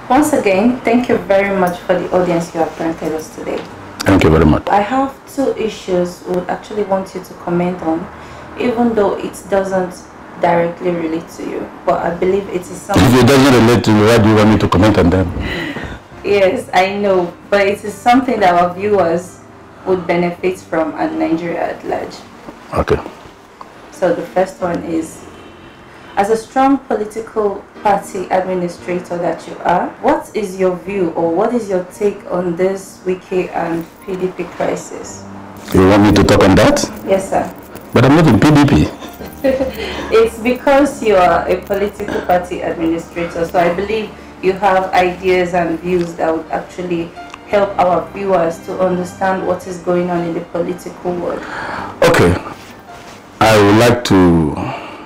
Once again, thank you very much for the audience you have granted us today. Thank you very much. I have two issues we would actually want you to comment on, even though it doesn't directly relate to you, but I believe it is something. If it doesn't relate to you, why do you want me to comment on them? Yes, I know, but it is something that our viewers would benefit from and Nigeria at large. Okay. So the first one is, as a strong political party administrator that you are, what is your view or what is your take on this Wike and PDP crisis? You want me to talk on that? Yes, sir. But I'm not in PDP. It's because you are a political party administrator, so I believe you have ideas and views that would actually help our viewers to understand what is going on in the political world. Okay. I would like to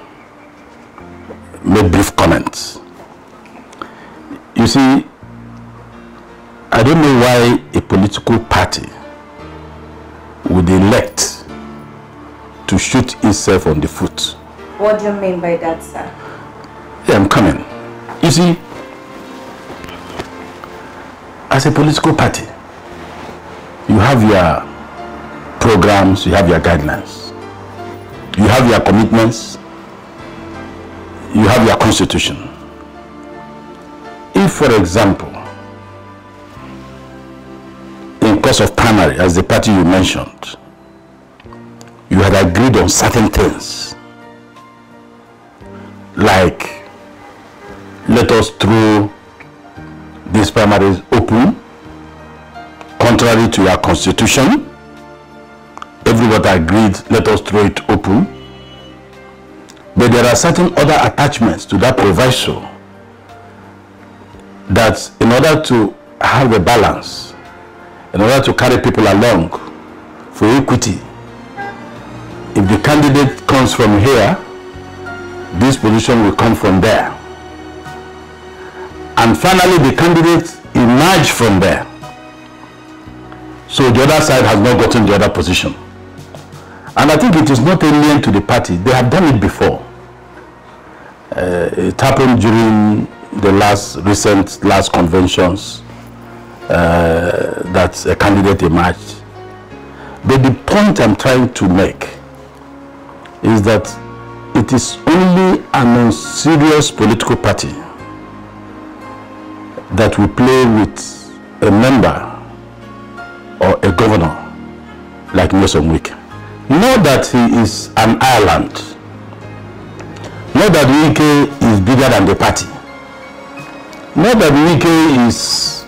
make brief comments. You see, I don't know why a political party would elect to shoot itself on the foot. What do you mean by that, sir? Yeah, I'm coming. You see, as a political party, you have your programs, you have your guidelines, you have your commitments, you have your constitution. If, for example, in course of primary, as the party you mentioned, you had agreed on certain things, like let us throw these primaries open, contrary to your constitution. Everybody agreed, let us throw it open. But there are certain other attachments to that proviso that in order to have a balance, in order to carry people along for equity, if the candidate comes from here, this position will come from there. And finally, the candidates emerge from there. So the other side has not gotten the other position. And I think it is not alien to the party. They have done it before. It happened during the last conventions that a candidate emerged. But the point I'm trying to make is that it is only an unserious political party that will play with a member or a governor like Nelson Wike. Not that he is an island. Not that Wike is bigger than the party. Not that Wike is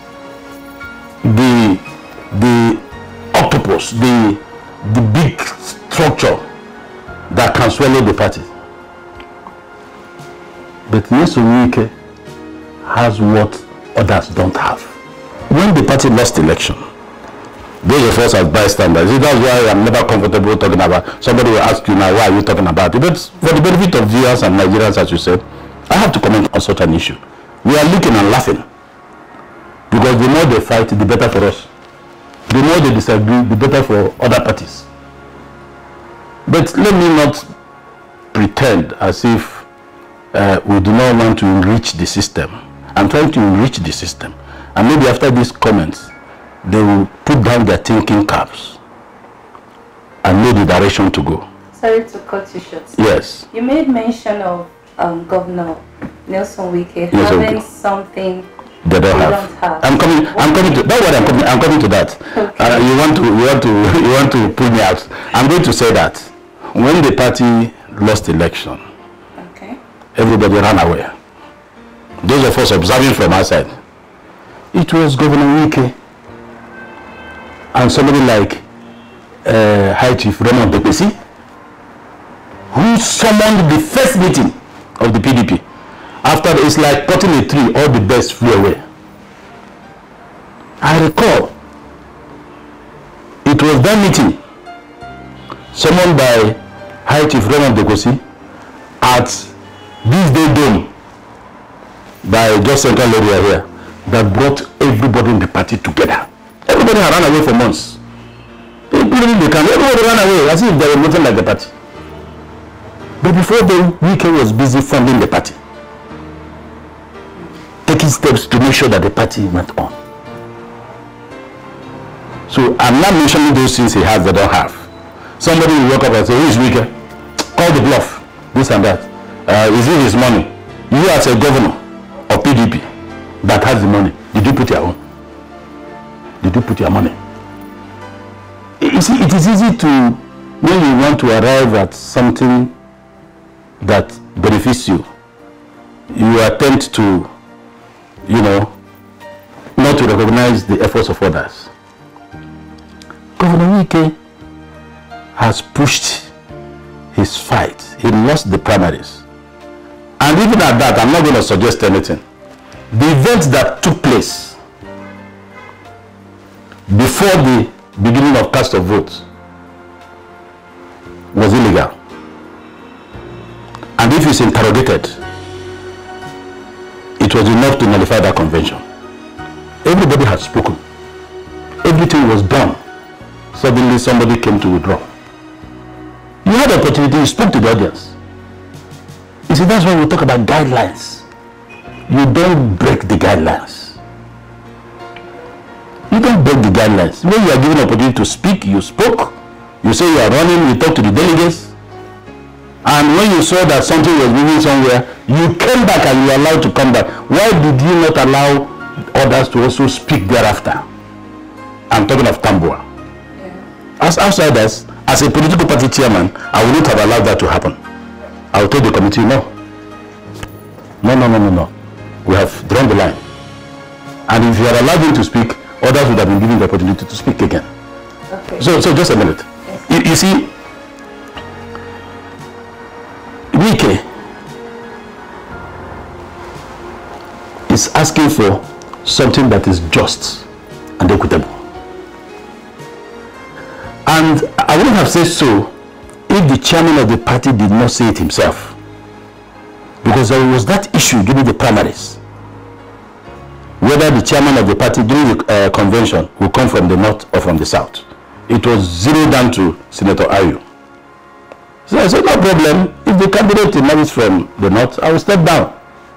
the octopus, the big structure that can swallow the party. But Nelson Wike has what others don't have. When the party lost election, those of us as bystanders, that's why I'm never comfortable talking about. Somebody will ask you now, why are you talking about it? But for the benefit of viewers and Nigerians, as you said, I have to comment on such an issue. We are looking and laughing. Because the more they fight, the better for us. The more they disagree, the better for other parties. But let me not pretend as if we do not want to enrich the system. I'm trying to enrich the system. And maybe after these comments, they will put down their thinking caps and know the direction to go. Sorry to cut you short. Yes. You made mention of Governor Nelson Wike having something they don't have. I'm coming to. Don't worry, I'm coming to that. Okay. You want to pull me out. I'm going to say that when the party lost election, okay, everybody ran away. Those of us observing from outside, it was Governor Wike and somebody like High Chief Raymond Dekpesi, who summoned the first meeting of the PDP. After it's like cutting a tree, all the best flew away. I recall it was that meeting summoned by High Chief Raymond Dekpesi at this day dome by Just Central area here that brought everybody in the party together. Everybody had run away for months. Everybody ran away as if there was nothing like the party. But before then, Wike was busy funding the party, taking taking steps to make sure that the party went on. So I'm not mentioning those things he has they don't have. Somebody will walk up and say, who is Wike? Call the bluff, this and that. Is it his money? You as a governor of PDP that has the money, did you put your own? Did you put your money? You see, it is easy to, when you want to arrive at something that benefits you, you attempt to, not to recognize the efforts of others. Governor Wike has pushed his fight. He lost the primaries. And even at that, I'm not going to suggest anything. The events that took place before the beginning of cast of votes was illegal. And if he's interrogated, it was enough to nullify that convention. Everybody had spoken. Everything was done. Suddenly somebody came to withdraw. You had the opportunity, you spoke to the audience. You see, that's when we talk about guidelines. You don't break the guidelines. You don't break the guidelines. When you are given an opportunity to speak, you spoke. You say you are running, you talk to the delegates. And when you saw that something was moving somewhere, you came back and you were allowed to come back. Why did you not allow others to also speak thereafter? I'm talking of Tambua. Yeah. As outsiders, as a political party chairman, I would not have allowed that to happen. I will tell the committee, no. No. We have drawn the line. And if you are allowed him to speak, others would have been given the opportunity to speak again. Okay. So just a minute. Yes. You see, Wike is asking for something that is just and equitable. And I wouldn't have said so if the chairman of the party did not say it himself. Because there was that issue during the primaries. Whether the chairman of the party during the convention will come from the north or from the south. It was zeroed down to Senator Ayu. So I said, no problem. If the candidate emerges from the north, I will step down.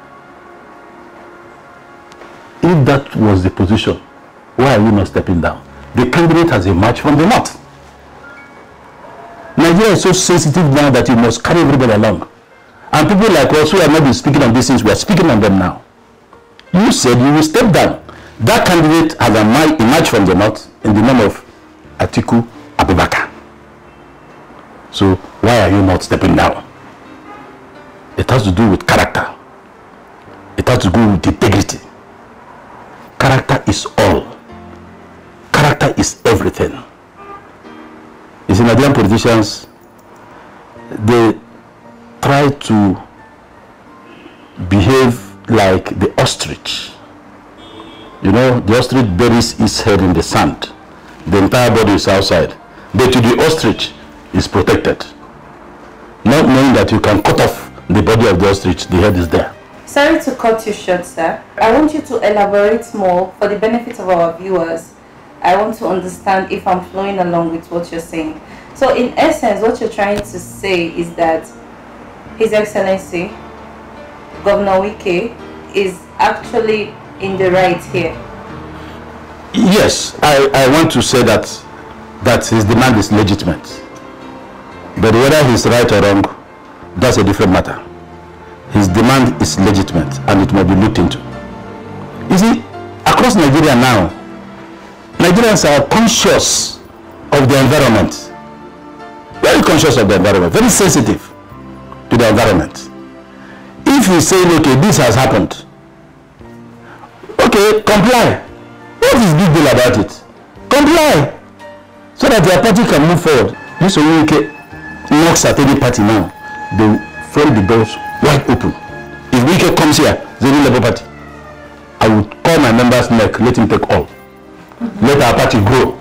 If that was the position, why are you not stepping down? The candidate has emerged from the north. Nigeria is so sensitive now that you must carry everybody along. And people like us who have not been speaking on these things, we are speaking on them now. You said you will step down. That candidate has emerged from the north in the name of Atiku Abubakar. So why are you not stepping down? It has to do with character. It has to do with integrity. Character is all. Character is everything. You see, Nigerian politicians, they try to behave like the ostrich. You know, the ostrich buries its head in the sand. The entire body is outside. But to the ostrich is protected. Not knowing that you can cut off the body of the ostrich, the head is there. Sorry to cut you short, sir. I want you to elaborate more for the benefit of our viewers. I want to understand if I'm flowing along with what you're saying. So in essence, what you're trying to say is that His Excellency, Governor Wike, is actually in the right here. Yes, I want to say that his demand is legitimate. But whether he's right or wrong, that's a different matter. His demand is legitimate and it must be looked into. You see, across Nigeria now, Nigerians are conscious of the environment. Very conscious of the environment, very sensitive to the environment. If you say, okay, this has happened, okay, comply. What is the big deal about it? Comply. So that your party can move forward. This Wike knocks at any party now, they throw the doors wide open. If Wike comes here, the Labour Party, I would call my members' neck, let him take all. Let our party grow.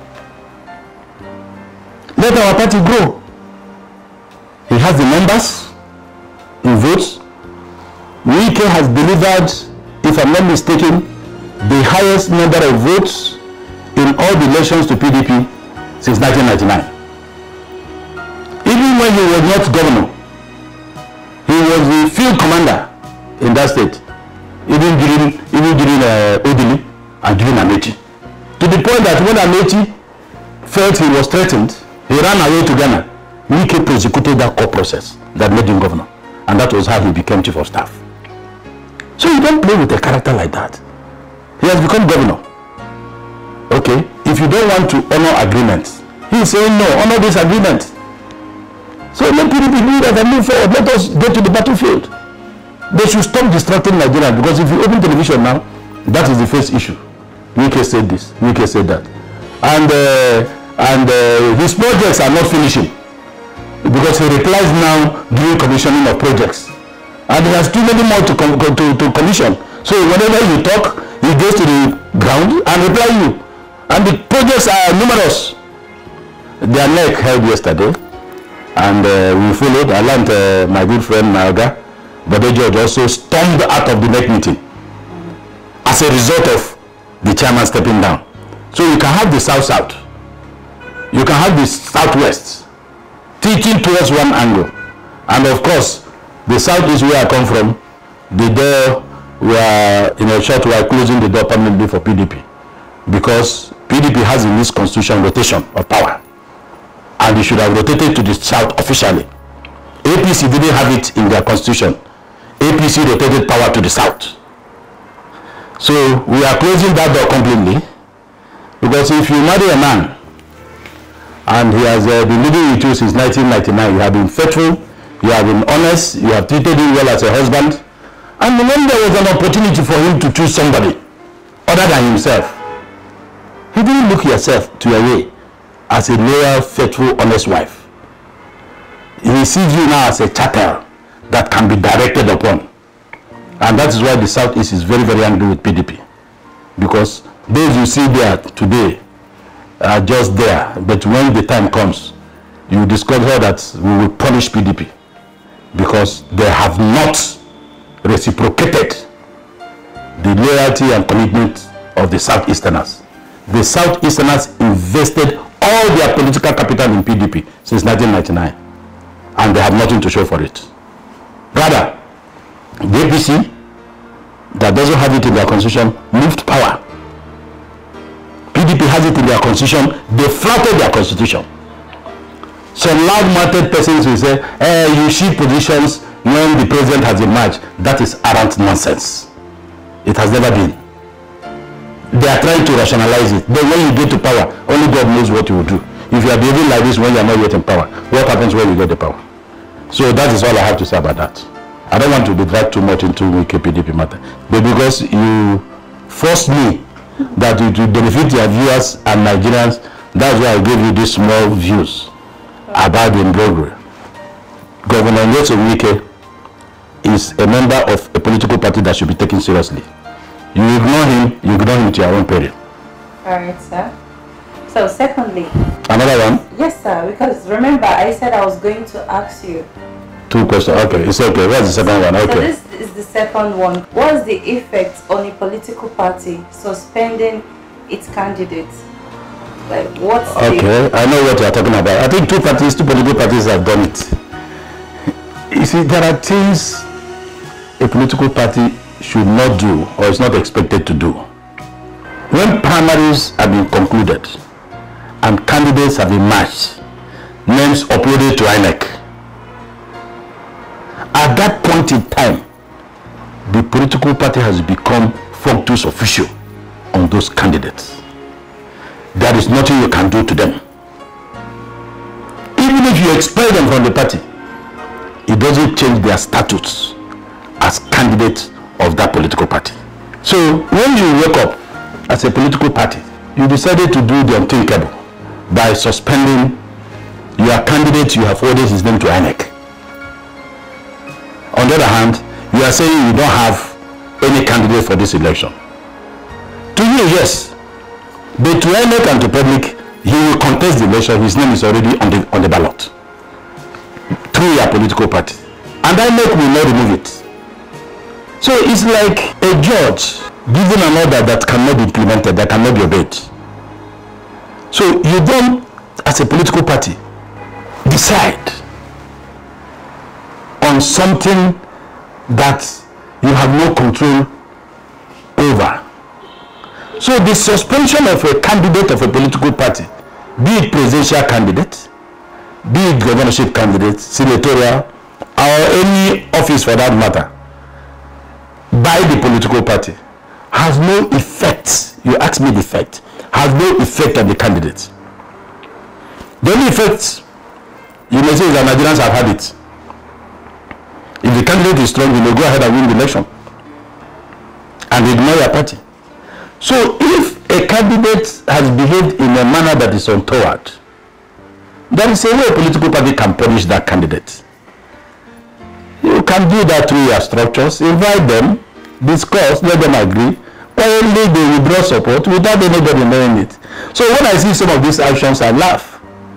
Let our party grow. He has the members in votes. Wike has delivered, if I'm not mistaken, the highest number of votes in all the elections to PDP since 1999. Even when he was not governor, he was the field commander in that state. even during Odili and during Amechi. To the point that when Amechi felt he was threatened, he ran away to Ghana. Wike prosecuted that court process that made him governor. And that was how he became chief of staff. So you don't play with a character like that. He has become governor. Okay, if you don't want to honor agreements, he's saying no, honor this agreement. So let PDP do that and move forward. Let us go to the battlefield. They should stop distracting Nigeria, because if you open television now, that is the first issue. Wike said this, Wike said that. And his projects are not finishing, because he replies now during commissioning of projects. And he has too many more to commission. So whenever you talk, he goes to the ground and reply you. And the projects are numerous. Their neck held yesterday, and we followed. I learned my good friend Naoga, but the judge also stormed out of the neck meeting as a result of the chairman stepping down. So you can have the South-South, you can have the South-West, teaching towards one angle. And of course, the South is where I come from. The door, we are in a short while closing the door permanently for PDP, because PDP has in this constitution rotation of power, and they should have rotated to the South officially. APC didn't have it in their constitution. APC rotated power to the South. So we are closing that door completely, because if you marry a man and he has been living with you since 1999, you have been faithful, you have been honest, you have treated him well as a husband, and when there was an opportunity for him to choose somebody other than himself, he didn't look to your way as a loyal, faithful, honest wife. He sees you now as a chattel that can be directed upon. And that is why the Southeast is very, very angry with PDP. Because those you see there today are just there. But when the time comes, you discover that we will punish PDP, because they have not reciprocated the loyalty and commitment of the Southeasterners. The Southeasterners invested all their political capital in PDP since 1999, and they have nothing to show for it. Rather, the APC, that doesn't have it in their constitution, moved power. PDP has it in their constitution, they flouted their constitution. Some loud-mouthed persons will say, you shift positions when the president has emerged. That is arrant nonsense. It has never been. They are trying to rationalize it. Then when you get to power, only God knows what you will do. If you are behaving like this when you are not yet in power, what happens when you get the power? So that is all I have to say about that. I don't want to be dragged too much into Wike PDP matter, but because you forced me that it will benefit your viewers and Nigerians, that's why I gave you these small views about the embroidery. Governor Nyesom Wike is a member of a political party that should be taken seriously. You ignore him to your own peril. Alright, sir. So secondly, another one? Yes, sir, because remember I said I was going to ask you 2 questions. Okay, it's okay. What's the second one? Okay. So this is the second one. What's the effect on a political party suspending its candidates? Like, what's okay, I know what you are talking about. I think two political parties have done it. You see, there are things a political party should not do or is not expected to do. When primaries have been concluded and candidates have emerged, names uploaded to INEC, at that point in time, the political party has become functus officio on those candidates. There is nothing you can do to them. Even if you expel them from the party, it doesn't change their status as candidates of that political party. So when you wake up as a political party, you decided to do the unthinkable by suspending your candidate. You have forwarded his name to INEC. On the other hand, you are saying you don't have any candidate for this election. To you, yes. But to INEC and to public, he will contest the election. His name is already on the ballot through your political party. And INEC will not remove it. So it's like a judge giving an order that cannot be implemented, that cannot be obeyed. So you don't, as a political party, decide on something that you have no control over. So the suspension of a candidate of a political party, be it presidential candidate, be it governorship candidate, senatorial, or any office for that matter, by the political party, has no effect. You ask me the effect. Has no effect on the candidate. The only effect you may say is that Nigerians have had it. If the candidate is strong, you may go ahead and win the election and ignore your party. So if a candidate has behaved in a manner that is untoward, there is a way a political party can punish that candidate. You can do that through your structures, invite them, discuss, let them agree, quietly they withdraw support without anybody knowing it. So when I see some of these actions, I laugh.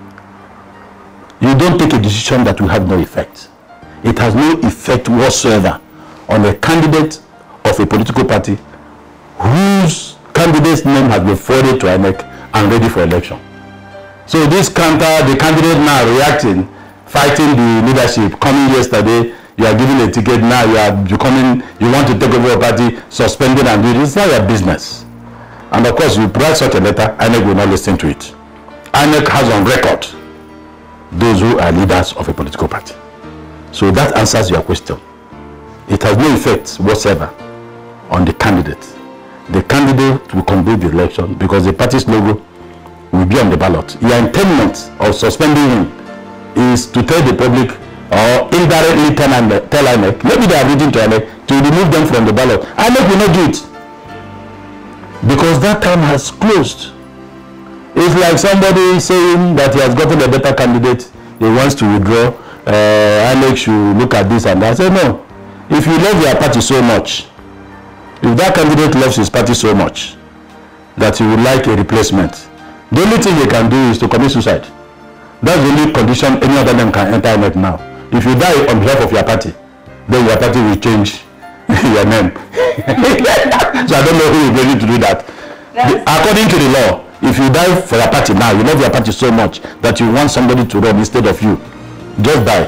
You don't take a decision that will have no effect. It has no effect whatsoever on a candidate of a political party whose candidate's name has been forwarded to INEC and ready for election. So this the candidate now reacting, fighting the leadership, coming yesterday, you are giving a ticket, now you are becoming, you want to take over a party, suspending and doing it. It's not your business. And of course, you write such a letter, INEC will not listen to it. INEC has on record those who are leaders of a political party. So that answers your question. It has no effect whatsoever on the candidate. The candidate will conduct the election because the party's logo will be on the ballot. Your intent of suspending him is to tell the public or indirectly tell INEC, maybe they are reading to INEC, to remove them from the ballot. INEC will not do it because that time has closed. It's like somebody saying that he has gotten a better candidate, he wants to withdraw, INEC should look at this and that. I say no. If you love your party so much, if that candidate loves his party so much that he would like a replacement, the only thing he can do is to commit suicide. That's the only condition any other man can enter INEC now. If you die on behalf of your party, then your party will change your name. So I don't know who is ready to do that. According to the law, if you die for your party now, you love your party so much that you want somebody to run instead of you, just die.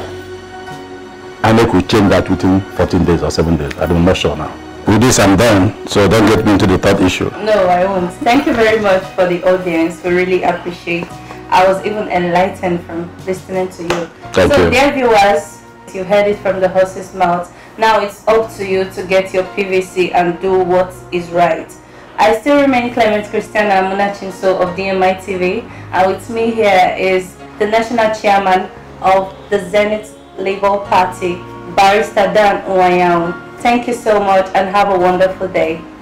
INEC will change that within 14 days or 7 days. I'm not sure now. With this, I'm done, so don't get me into the third issue. No, I won't. Thank you very much for the audience. We really appreciate. I was even enlightened from listening to you. Thank you. Dear viewers, you heard it from the horse's mouth. Now it's up to you to get your PVC and do what is right. I still remain Clement Christiana Munachinso of DMI TV, and with me here is the National Chairman of the Zenith Labour Party, Barrister Dan Uwayaun. Thank you so much and have a wonderful day.